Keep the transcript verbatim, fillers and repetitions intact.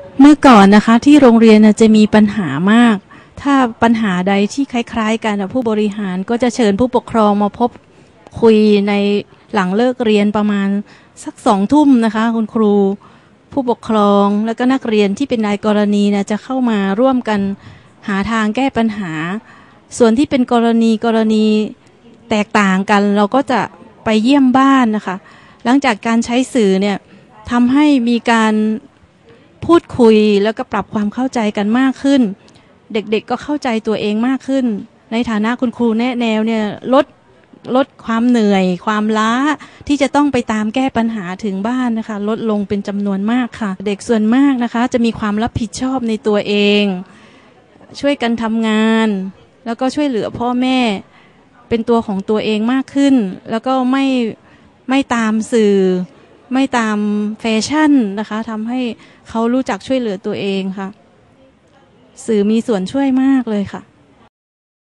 เมื่อก่อนนะคะที่โรงเรียนจะมีปัญหามากถ้าปัญหาใดที่คล้ายๆกันผู้บริหารก็จะเชิญผู้ปกครองมาพบคุยในหลังเลิกเรียนประมาณสักสองทุ่มนะคะคุณครูผู้ปกครองแล้วก็นักเรียนที่เป็นนายกรณีนะจะเข้ามาร่วมกันหาทางแก้ปัญหาส่วนที่เป็นกรณีกรณีแตกต่างกันเราก็จะไปเยี่ยมบ้านนะคะหลังจากการใช้สื่อเนี่ยทำให้มีการพูดคุยแล้วก็ปรับความเข้าใจกันมากขึ้นเด็กๆก็เข้าใจตัวเองมากขึ้นในฐานะคุณครูแนะแนวเนี่ยลดลดความเหนื่อยความล้าที่จะต้องไปตามแก้ปัญหาถึงบ้านนะคะลดลงเป็นจำนวนมากค่ะเด็กส่วนมากนะคะจะมีความรับผิดชอบในตัวเองช่วยกันทำงานแล้วก็ช่วยเหลือพ่อแม่เป็นตัวของตัวเองมากขึ้นแล้วก็ไม่ไม่ตามสื่อไม่ตามแฟชั่นนะคะทำให้เขารู้จักช่วยเหลือตัวเองค่ะสื่อมีส่วนช่วยมากเลยค่ะ